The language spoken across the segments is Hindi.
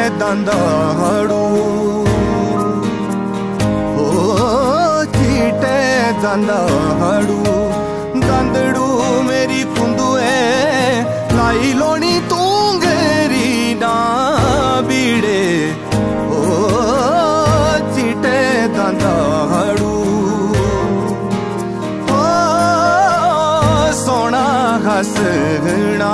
दंदाड़ू चीटे दंदाड़ू दंदड़ू मेरी कुंदुए लाई लोनी तू गेरी ना बीड़े चीटे दंदाड़ू सोना हसना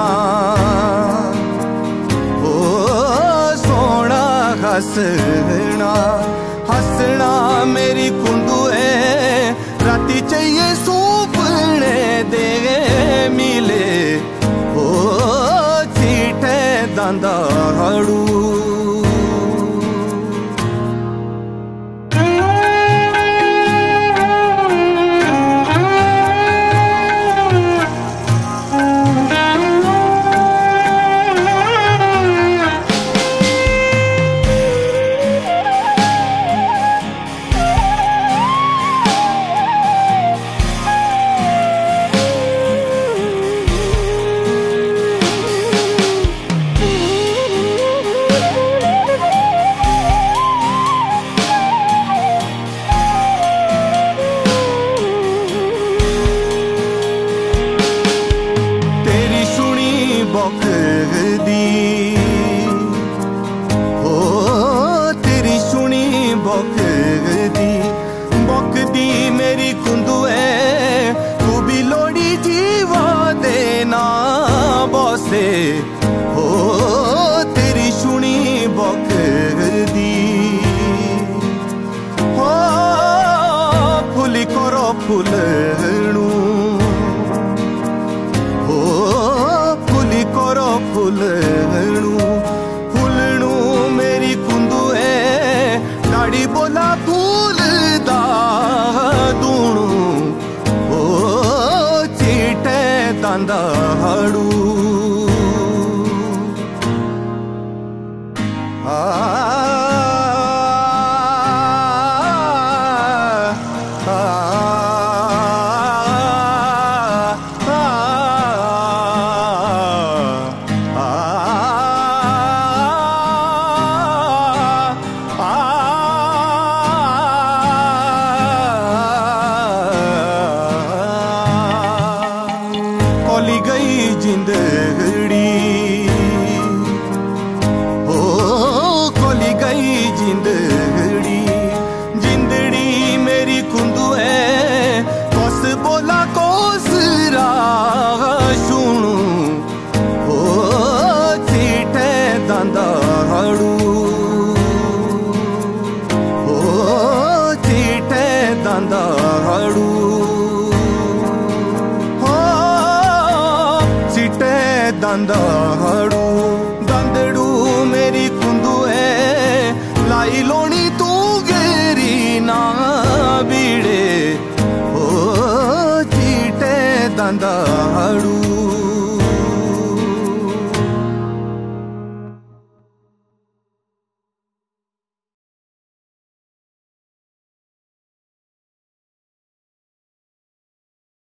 हसना हसना मेरी कुंदुए राती चाहिए सूपने दे मिले चीटे दंदाड़ू तेरी सुनी बकदी मेरी कुंदुए तू भी लोड़ी जीवा देना बसे तेरी सुनी बकदी फुली करो फुलणू फुली करो फुलणू फुलणू मेरी कुंदुए दाड़ी बोला फूल दा दूणू चीटे दंदाड़ू खोली गई जिंदड़ी खोली गई जिंदड़ी जिंदड़ी मेरी कुंदुए कोस बोला कोस राह सुनू चीटे दंदाड़ू चीटे दंदाड़ू दंदाड़ू दंदड़ू मेरी कुंदुए लाई लोनी तू गेरी ना बीड़े चीटे दंदाड़ू।